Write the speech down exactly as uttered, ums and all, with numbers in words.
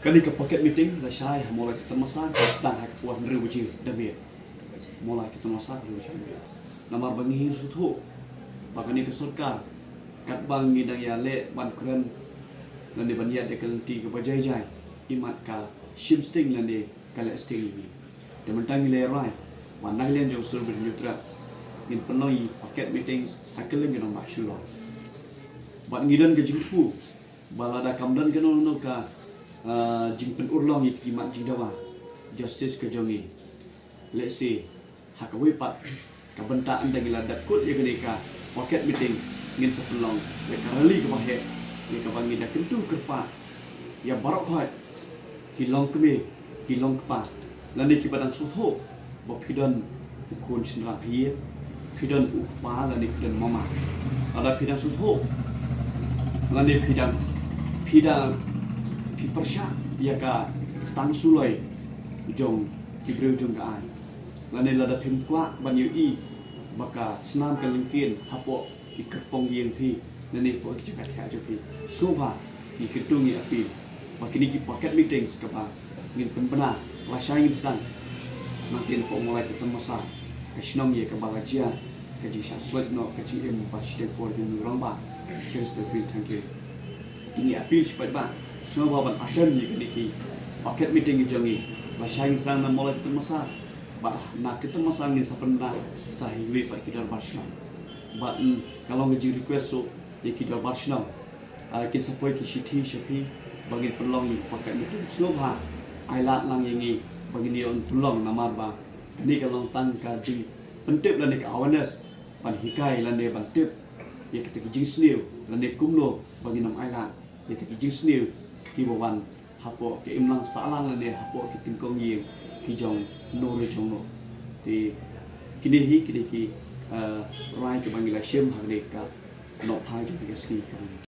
Kani ke pocket meeting la syai mulai kita masak sedang hak puan rew ji dabir. Mulai kita masak rew ji. Namar bangi suthu. Bagani ke surkar kat bang ni dang ya le ban kren lan ni banyak de kelti ke bajai jai. Imat ka shim sting lan ni kala sting ni. De mentang le rai. Wan nang len jong sur ber neutra. Ngin penoi pocket meetings hakeleng ni nombak syuro. Bat ngidan ke jingtu. Balada kamdan ke no ka Uh, jing pen urlong ik imat jing dawa justice ke jongi let's say hak we pat ka benta anda gila dat kut ye kenika pocket meeting ngin sepelong le karali ke bahe ye ka bangi dak tentu kerpa ya barok khoi kilong keme kilong pa lani ki badan sutho bo pidon ukun sinra hie pidon ukpa lani pidon mama ada pidon sutho lani pidon pidon Persya ia ka tang sulai jong kibreu jong ka ai lane lada phim kwa banyu i baka snam ka lingkin hapo ki kapong yen phi lane po ki chakat ha jo phi soba ni kitung ni api makini ki pocket meetings ka ba ngin tempena la shain sedang makin po mulai kita masa ka shnong ye ka ba gajia ka ji sha sweat no ka ji em ba shte por di rong ba cheers to feel thank you ini api cepat ba semua bahan akan ni kini pocket meeting jongi bahasa sang na mulai kita masa bah nak kita masa ngin sapenda sahiwi pak kidar barsna but kalau ngeji request so ye kidar barsna kin sapoi ki shithi shapi bagi perlong ni pocket meeting semua ailat lang yengi bagi ni on tulong namar ba kini kalau tang ka ji pentip lan ka awareness ban hikai lan de ban tip ye kita kijing sniu lan de kumlo bagi nam ailat ye kita kijing sniu ki bawan hapo ke imlang salang le hapo ke tingkong yi ki jong no re jong no ti kini hi kini ki rai ke bangila shem hagne ka no phai jo ke ski kan